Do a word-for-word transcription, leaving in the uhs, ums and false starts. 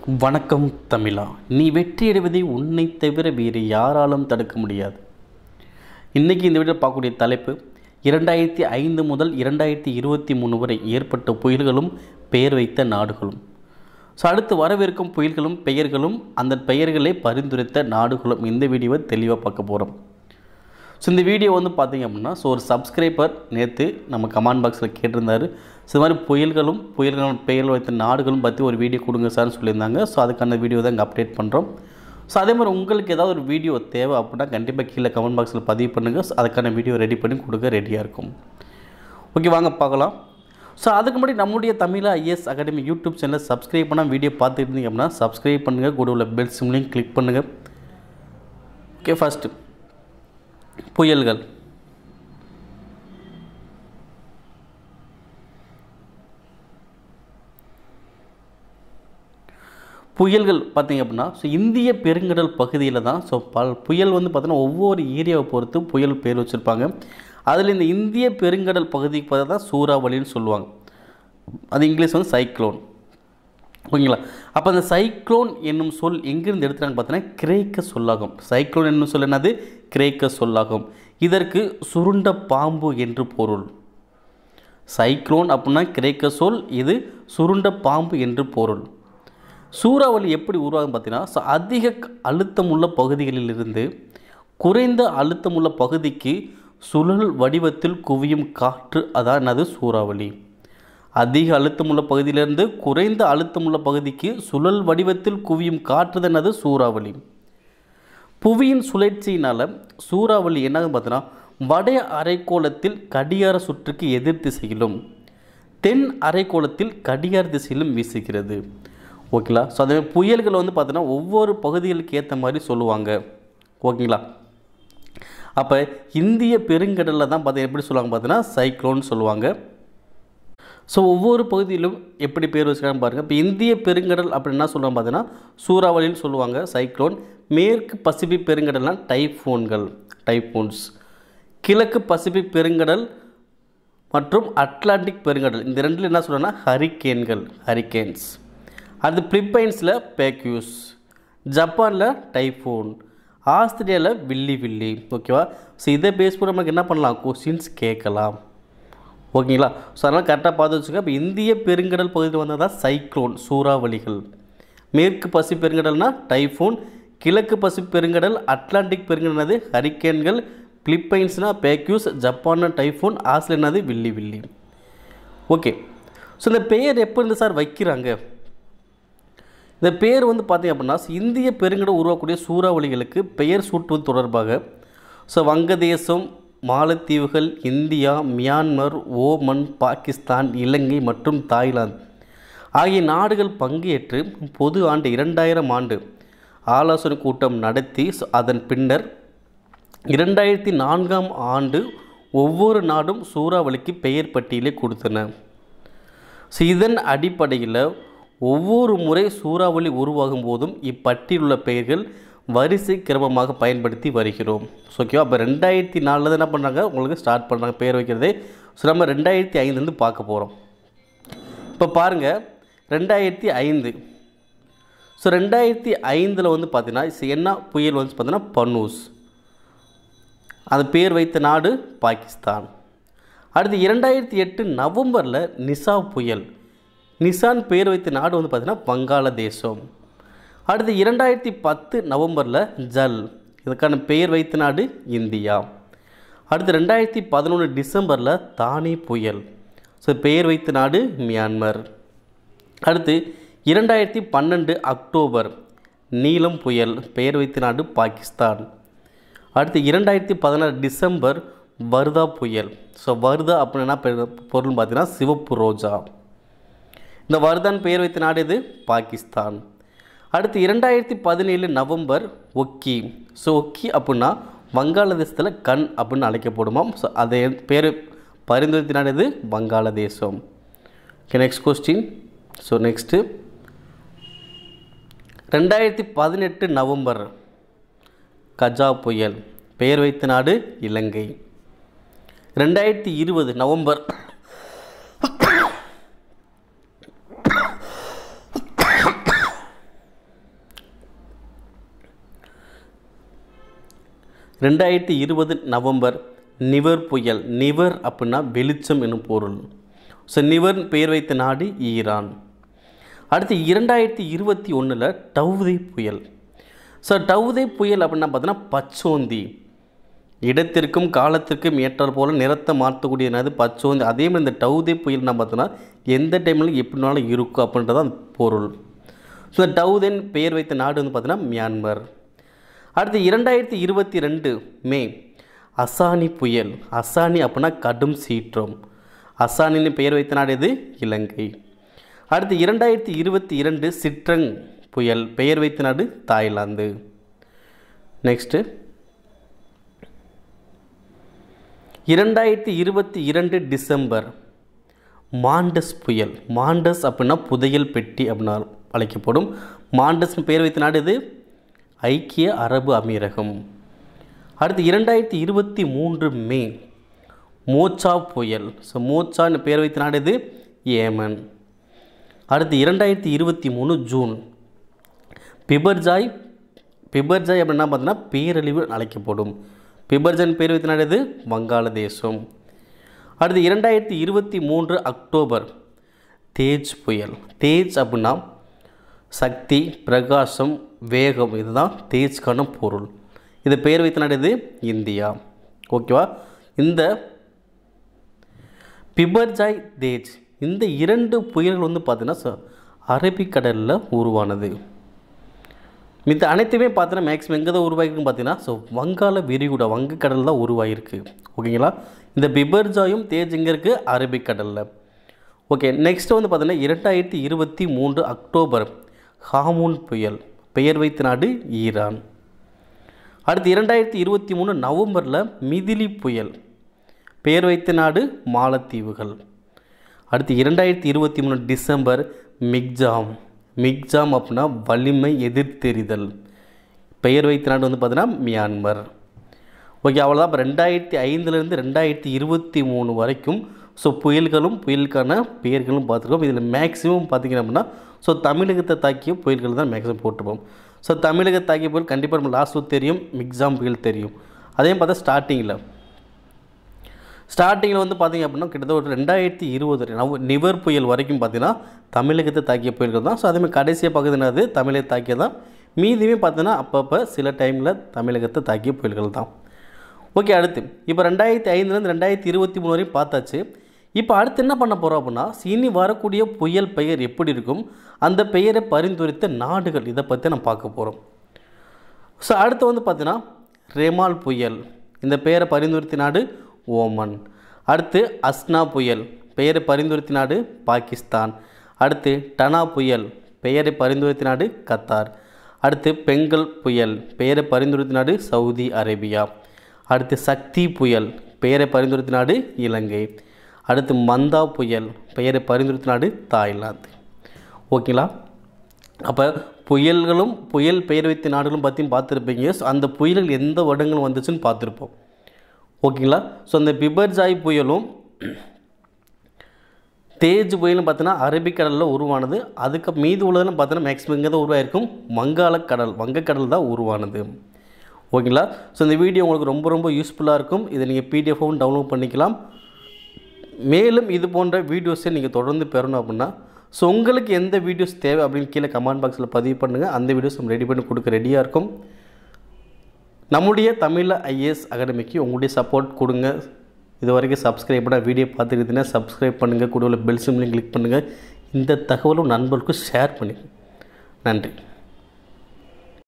வணக்கம் தமிழா. நீ வெற்றியடைவதை உன்னை தவிர வேறு யாராலும் தடுக்க முடியாது. இன்றைக்கி இந்த வீடியோ பார்க்கக்கூடிய தலைப்பு, இரண்டாயிரத்தி ஐந்து முதல் இரண்டாயிரத்தி இருபத்தி மூணு வரை ஏற்பட்ட புயல்களும் பெயர் வைத்த நாடுகளும். ஸோ அடுத்து வரவிருக்கும் புயல்களும் பெயர்களும் அந்த பெயர்களை பரிந்துரைத்த நாடுகளும் இந்த வீடியோவை தெளிவாக பார்க்க போகிறோம். ஸோ இந்த வீடியோ வந்து பார்த்திங்க அப்படின்னா, ஸோ ஒரு சப்ஸ்கிரைபர் நேற்று நம்ம கமெண்ட் பாக்ஸில் கேட்டிருந்தார், ஸோ இது மாதிரி புயல்களும் புயல்களும் பெயர்கள் வைத்த நாடுகளும் பற்றி ஒரு வீடியோ கொடுங்க சார்னு சொல்லியிருந்தாங்க. ஸோ அதுக்கான வீடியோ தான் இங்கே அப்டேட் பண்ணுறோம். ஸோ அதே மாதிரி உங்களுக்கு ஏதாவது ஒரு வீடியோ தேவை அப்படின்னா கண்டிப்பாக கீழே கமெண்ட் பாக்ஸில் பதிவு பண்ணுங்கள். ஸோ அதுக்கான வீடியோ ரெடி பண்ணி கொடுக்க ரெடியாக இருக்கும். ஓகே, வாங்க பார்க்கலாம். ஸோ அதுக்கு முன்னாடி நம்முடைய தமிழா ஐஏஎஸ் அகாடமி யூடியூப் சேனலை சப்ஸ்கிரைப் பண்ணால் வீடியோ பார்த்துட்டு இருந்தீங்க அப்படின்னா சப்ஸ்கிரைப் பண்ணுங்கள், கூட உள்ள பெல் சிம்லையும் கிளிக் பண்ணுங்கள். ஓகே, ஃபஸ்ட்டு புயல்கள். புயல்கள் பார்த்திங்க அப்படின்னா, ஸோ இந்திய பெருங்கடல் பகுதியில் தான். ஸோ பல் புயல் வந்து பார்த்திங்கன்னா ஒவ்வொரு ஏரியாவை பொறுத்து புயல் பேர் வச்சுருப்பாங்க. அதில் இந்த இந்திய பெருங்கடல் பகுதிக்கு பார்த்தா தான் சூறாவளின்னு சொல்லுவாங்க. அது இங்கிலீஷ் வந்து சைக்ளோன். ஓகேங்களா? அப்போ அந்த சைக்ளோன் என்னும் சொல் எங்கேருந்து எடுத்துகிறாங்க பார்த்தீங்கன்னா கிரேக்க சொல்லாகும். சைக்ளோன் என்னும் சொல் என்னது? கிரேக்க சொல்லாகும். இதற்கு சுருண்ட பாம்பு என்று பொருள். சைக்ளோன் அப்படின்னா கிரேக்க சொல், இது சுருண்ட பாம்பு என்று பொருள். சூறாவளி எப்படி உருவாகும் பார்த்தீங்கன்னா, ஸோ அதிக அழுத்தம் உள்ள பகுதிகளிலிருந்து குறைந்த அழுத்தம் உள்ள பகுதிக்கு சுழல் வடிவத்தில் குவியும் காற்று, அதான் அது சூறாவளி. அதிக அழுத்தமுள்ள பகுதியிலிருந்து குறைந்த அழுத்தமுள்ள பகுதிக்கு சுழல் வடிவத்தில் குவியும் காற்று தான் அது சூறாவளி. புவியின் சுழற்சியினால் சூறாவளி என்னன்னு பார்த்தீங்கன்னா, வட அரைக்கோளத்தில் கடிகார சுற்றுக்கு எதிர் திசையிலும் தென் அரைக்கோளத்தில் கடிகார திசையிலும் வீசுகிறது. ஓகேங்களா? ஸோ அதே புயல்கள் வந்து பார்த்தீங்கன்னா ஒவ்வொரு பகுதிகளுக்கு ஏற்ற மாதிரி சொல்லுவாங்க. ஓகேங்களா? அப்போ இந்திய பெருங்கடலில் தான் பார்த்தீங்கன்னா எப்படி சொல்லுவாங்க பார்த்தீங்கன்னா சைக்ளோன் சொல்லுவாங்க. ஸோ ஒவ்வொரு பகுதியிலும் எப்படி பேர் வச்சுக்கான்னு பாருங்கள். இப்போ இந்திய பெருங்கடல் அப்படி என்ன சொல்லுவாங்க பார்த்தீங்கன்னா சூறாவளின்னு சொல்லுவாங்க, சைக்ளோன். மேற்கு பசிபிக் பெருங்கடல்னால் டைஃபோன்கள், டைஃபோன்ஸ். கிழக்கு பசிபிக் பெருங்கடல் மற்றும் அட்லாண்டிக் பெருங்கடல், இந்த ரெண்டில் என்ன சொல்லுவாங்கன்னா ஹரிக்கேன்கள், ஹரிக்கேன்ஸ். அது பிலிப்பைன்ஸில் பேக்யூஸ், ஜப்பானில் டைஃபோன், ஆஸ்திரேலியாவில் வில்லி வில்லி. ஓகேவா? ஸோ இதை பேஸ் பண்ணி நமக்கு என்ன பண்ணலாம், கொஸ்டின்ஸ் கேட்கலாம். ஓகேங்களா? ஸோ அதனால் கரெக்டாக பார்த்து வச்சுக்க. இப்போ இந்திய பெருங்கடல் பகுதியில் வந்தால் தான் சைக்ளோன், சூறாவளிகள். மேற்கு பசிபிக் பெருங்கடல்னால் டைஃபோன், கிழக்கு பசிபிக் பெருங்கடல் அட்லாண்டிக் பெருங்கடல் ஹரிக்கேன்கள், பிலிப்பைன்ஸ்னால் பேக்யூஸ், ஜப்பான்னா டைஃபோன், ஆஸ்திரேலியானது வில்லி வில்லி. ஓகே, ஸோ இந்த பெயர் எப்போ இருந்து சார் வைக்கிறாங்க? இந்த பெயர் வந்து பார்த்திங்க அப்படின்னா இந்திய பெருங்கடல் உருவாக்கக்கூடிய சூறாவளிகளுக்கு பெயர் சூட்டுவது தொடர்பாக ஸோ வங்கதேசம், மாலத்தீவுகள், இந்தியா, மியான்மர், ஓமன், பாகிஸ்தான், இலங்கை மற்றும் தாய்லாந்து ஆகிய நாடுகள் பங்கேற்று பொது ஆண்டு இரண்டாயிரம் ஆண்டு ஆலோசனை கூட்டம் நடத்தி அதன் பின்னர் இரண்டாயிரத்தி நான்காம் ஆண்டு ஒவ்வொரு நாடும் சூறாவளிக்கு பெயர் பட்டியலை கொடுத்தன. ஸோ இதன் அடிப்படையில் ஒவ்வொரு முறை சூறாவளி உருவாகும் போதும் இப்பட்டியல் உள்ள பெயர்கள் வரிசை கிரமமாக பயன்படுத்தி வருகிறோம். ஸோ ஓகேவா? அப்போ ரெண்டாயிரத்தி நாலில் தான் என்ன பண்ணுறாங்க, உங்களுக்கு ஸ்டார்ட் பண்ணுறாங்க பெயர் வைக்கிறதே. ஸோ நம்ம ரெண்டாயிரத்தி ஐந்துலேருந்து பார்க்க போகிறோம். இப்போ பாருங்கள், ரெண்டாயிரத்தி ஐந்து. ஸோ ரெண்டாயிரத்தி ஐந்தில் வந்து பார்த்தீங்கன்னா என்ன புயல் வந்து பார்த்தீங்கன்னா பனூஸ். அது பேர் வைத்த நாடு பாகிஸ்தான். அடுத்து இரண்டாயிரத்தி எட்டு நவம்பரில் நிசா புயல், நிசான் பெயர் வைத்த நாடு வந்து பார்த்திங்கன்னா வங்காளதேசம். அடுத்து இரண்டாயிரத்தி பத்து நவம்பரில் ஜல், இதுக்கான பெயர் வைத்த நாடு இந்தியா. அடுத்து ரெண்டாயிரத்தி பதினொன்று டிசம்பரில் தானே புயல், ஸோ பெயர் வைத்த நாடு மியான்மர். அடுத்து இரண்டாயிரத்தி பன்னெண்டு அக்டோபர் நீலம் புயல், பெயர் வைத்த நாடு பாகிஸ்தான். அடுத்து இரண்டாயிரத்தி பதினாறு டிசம்பர் வர்தா புயல். ஸோ வர்தா அப்படின்னா பொருள் பார்த்தீங்கன்னா சிவப்பு ரோஜா. இந்த வர்தான் பெயர் வைத்த நாடு இது பாகிஸ்தான். அடுத்து இரண்டாயிரத்தி பதினேழு நவம்பர் ஒக்கி. ஸோ ஒக்கி அப்படின்னா வங்காளதேசத்தில் கண் அப்படின்னு அழைக்கப்படுமாம். ஸோ அதை பேர் பரிந்துரைத்த நாடு இது வங்காளதேசம். Okay, next question. So next ரெண்டாயிரத்தி பதினெட்டு நவம்பர் கஜா புயல், பெயர் வைத்த நாடு இலங்கை. ரெண்டாயிரத்தி இருபது நவம்பர் ரெண்டாயிரத்தி இருபது நவம்பர் நிவர் புயல். நிவர் அப்படின்னா வெளிச்சம் என்னும் பொருள். ஸோ நிவர் பெயர் வைத்த நாடு ஈரான். அடுத்து இரண்டாயிரத்தி இருபத்தி ஒன்றில் டவ்தே புயல். ஸோ டவ்தே புயல் அப்படின்னா பார்த்தீங்கன்னா பச்சோந்தி, இடத்திற்கும் காலத்திற்கும் ஏற்றால் போல் நிறத்தை மாற்றக்கூடிய என்னது பச்சோந்தி. அதே மாதிரி இந்த டவ்தே புயல்னா பார்த்தோன்னா எந்த டைமில் எப்படினாலும் இருக்கும் அப்படின்றதான் பொருள். ஸோ இந்த டவ்தேன் பெயர் வைத்த நாடு வந்து பார்த்தீங்கன்னா மியான்மர். அடுத்து இரண்டாயிரத்தி இருபத்தி ரெண்டு மே அசானி புயல். அசானி அப்படின்னா கடும் சீற்றம். அசானின்னு பெயர் வைத்த நாடு எது? இலங்கை. அடுத்து இரண்டாயிரத்தி இருபத்தி இரண்டு சிட்ரங் புயல். பெயர் வைத்த நாடு தாய்லாந்து. நெக்ஸ்ட்டு இரண்டாயிரத்தி இருபத்தி இரண்டு டிசம்பர் மாண்டஸ் புயல். மாண்டஸ் அப்படின்னா புதையல் பெட்டி அப்படின்னா அழைக்கப்படும். மாண்டஸ் பெயர் வைத்த நாடு இது ஐக்கிய அரபு அமீரகம். அடுத்து இரண்டாயிரத்தி இருபத்தி மூன்று மே மோச்சா புயல். ஸோ மோச்சான்னு பெயர் வைத்த நாடு இது ஏமன். அடுத்து இரண்டாயிரத்தி இருபத்தி மூணு ஜூன் பிபர்ஜாய். பிபர்ஜாய் அப்படின்னா பார்த்தீங்கன்னா பேரழிவு அழைக்கப்படும். பிபர்ஜன் பேர் வைத்த நாடு இது வங்காளதேசம். அடுத்து இரண்டாயிரத்தி இருபத்தி மூன்று அக்டோபர் தேஜ் புயல். தேஜ் அப்படின்னா சக்தி, பிரகாசம், வேகம், இதுதான் தேஜ்கான பொருள். இது பெயர் வைத்த நாடு இது இந்தியா. ஓகேவா? இந்த பிபர்ஜாய், தேஜ் இந்த இரண்டு புயல்கள் வந்து பார்த்திங்கன்னா அரபிக்கடலில் உருவானது. மித்த அனைத்துமே பார்த்தீங்கன்னா மேக்ஸிமம் எங்கே தான் உருவாகிருக்குன்னு பார்த்தீங்கன்னா ஸோ வங்காள விரிகுடா, வங்கக்கடல் தான் உருவாகிருக்கு. ஓகேங்களா? இந்த பிபர்ஜாயும் தேஜ் எங்கே இருக்குது? அரபிக்கடலில். ஓகே, நெக்ஸ்ட்டு வந்து பார்த்தீங்கன்னா இரண்டாயிரத்தி இருபத்தி மூன்று அக்டோபர் ஹாமூன் புயல். பெயர் வைத்த நாடு ஈரான். அடுத்து இரண்டாயிரத்தி இருபத்தி மூணு நவம்பரில் மிதிலி புயல். பெயர் வைத்த நாடு மாலத்தீவுகள். அடுத்து இரண்டாயிரத்தி இருபத்தி மூணு டிசம்பர் மிக்ஜாம். மிக்ஜாம் அப்படின்னா வலிமை எதிர்த்தெறிதல். பெயர் வைத்த நாடு வந்து பார்த்தீங்கன்னா மியான்மர். ஓகே, அவ்வளோதான். இப்போ ரெண்டாயிரத்தி ஐந்துலேருந்து ரெண்டாயிரத்தி இருபத்தி மூணு வரைக்கும் ஸோ புயல்களும் புயலுக்கான பெயர்களும் பார்த்துருக்கோம். இதில் மேக்ஸிமம் பார்த்திங்க அப்படின்னா ஸோ தமிழகத்தை தாக்கிய புயல்கள் தான் மேக்ஸிமம் போட்டிருப்போம். ஸோ தமிழகத்தை தாக்கிய புயல் கண்டிப்பாக நம்ம லாஸ்ட்டு தெரியும், மிக்ஜாம் புயல் தெரியும். அதே பார்த்தா ஸ்டார்டிங்கில் ஸ்டார்டிங்கில் வந்து பார்த்திங்க அப்படின்னா கிட்டத்தட்ட ஒரு ரெண்டாயிரத்தி இருபது நவ நிவர் புயல் வரைக்கும் பார்த்திங்கன்னா தமிழகத்தை தாக்கிய புயல்கள் தான். ஸோ அதேமாதிரி கடைசியாக பார்க்குறதுனாது தமிழகத்தை தாக்கிய தான். மீதியுமே பார்த்தீங்கன்னா அப்பப்போ சில டைமில் தமிழகத்தை தாக்கிய புயல்கள் தான். ஓகே, அடுத்து இப்போ ரெண்டாயிரத்தி ஐந்துலேருந்து ரெண்டாயிரத்தி இருபத்தி மூணு வரையும் பார்த்தாச்சு. இப்போ அடுத்து என்ன பண்ண போகிறோம் அப்படின்னா இனி வரக்கூடிய புயல் பெயர் எப்படி இருக்கும், அந்த பெயரை பரிந்துரைத்த நாடுகள், இதை பற்றி நம்ம பார்க்க போகிறோம். ஸோ அடுத்து வந்து பார்த்திங்கன்னா ரெமால் புயல். இந்த பெயரை பரிந்துரைத்த நாடு ஓமன். அடுத்து அஸ்னா புயல். பெயரை பரிந்துரைத்த நாடு பாகிஸ்தான். அடுத்து டனா புயல். பெயரை பரிந்துரைத்த நாடு கத்தார். அடுத்து பெங்கல் புயல். பெயரை பரிந்துரைத்த நாடு சவுதி அரேபியா. அடுத்து சக்தி புயல். பெயரை பரிந்துரைத்த நாடு இலங்கை. அடுத்து மந்தா புயல். பெயரை பரிந்துரைத்த நாடு தாய்லாந்து. ஓகேங்களா? அப்போ புயல்களும் புயல் பெயர் வைத்த நாடுகளும் பற்றியும் பார்த்துருப்பீங்க. ஸோ அந்த புயல்கள் எந்த வருடங்களும் வந்துச்சுன்னு பார்த்துருப்போம். ஓகேங்களா? ஸோ அந்த பிபர்ஜாய் புயலும் தேஜ் புயலும் பார்த்தீங்கன்னா அரபிக்கடலில் உருவானது. அதுக்கு மீது உள்ளதெல்லாம் பார்த்தீங்கன்னா மேக்ஸிமம் இங்கே தான் உருவாயிருக்கும், வங்காளக்கடல், வங்கக்கடல் தான் உருவானது. ஓகேங்களா? ஸோ இந்த வீடியோ உங்களுக்கு ரொம்ப ரொம்ப யூஸ்ஃபுல்லாக இருக்கும். இதை நீங்கள் பிடிஎஃபாகவும் டவுன்லோட் பண்ணிக்கலாம். மேலும் இது போன்ற வீடியோஸை நீங்கள் தொடர்ந்து பெறணும் அப்படின்னா ஸோ உங்களுக்கு எந்த வீடியோஸ் தேவை அப்படின்னு கீழே கமெண்ட் பாக்ஸில் பதிவு பண்ணுங்கள். அந்த வீடியோஸ் நம்ம ரெடி பண்ணி கொடுக்க ரெடியாக இருக்கும். நம்முடைய தமிழ் ஐஏஎஸ் அகாடமிக்கு உங்களுடைய சப்போர்ட் கொடுங்க. இது வரைக்கும் சப்ஸ்கிரைப் பண்ண வீடியோ பார்த்துக்கிட்டீங்கன்னா சப்ஸ்கிரைப் பண்ணுங்கள். கூட உள்ள பெல் சிம்லையும் கிளிக் பண்ணுங்கள். இந்த தகவலும் நண்பர்களுக்கு ஷேர் பண்ணுங்கள். நன்றி.